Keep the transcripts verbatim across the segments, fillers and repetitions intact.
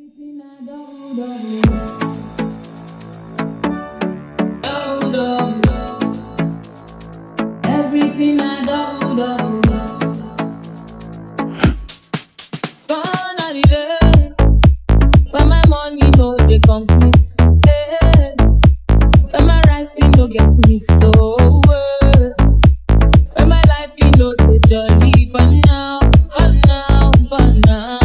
Everything I double, double, double, double. Everything I double, double, double. Gone are the days when my money no dey complete, yeah. When my rising no get me so well. When my life you know dey jolly for now, for now, for now.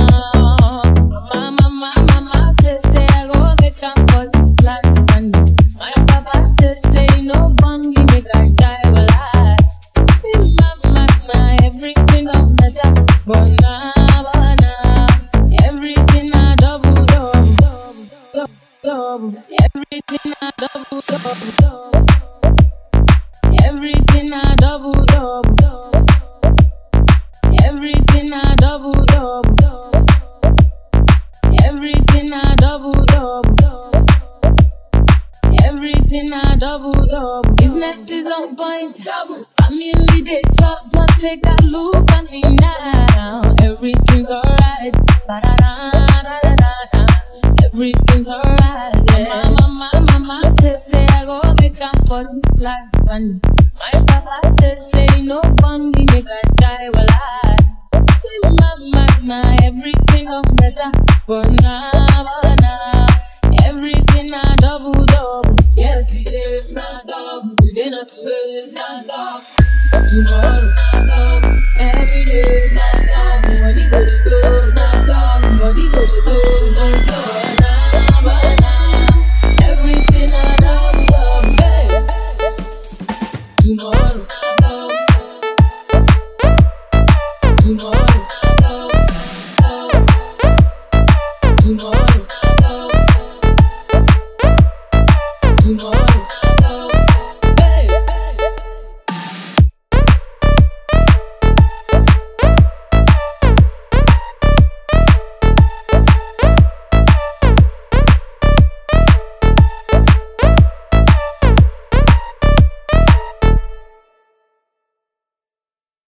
Everything I double, double, double. Everything I double, double, double. Everything I double, double, double. Everything I double, double, double. Everything I double, double. Business is on point, double. Family they chop, just take a look at me now. Everything's alright. Everything's alright, yeah. Mama, mama, mama say, say I go make up for this life. And my papa said, say no funny, make I die while I. My, my, my, everything of better for now, for now. Everything I double, double. Yes, today not double, today not today not double. Tomorrow not double, every day not double. Money go to go, not double. Money go to go, not double. Tomorrow, tomorrow, tomorrow, tomorrow.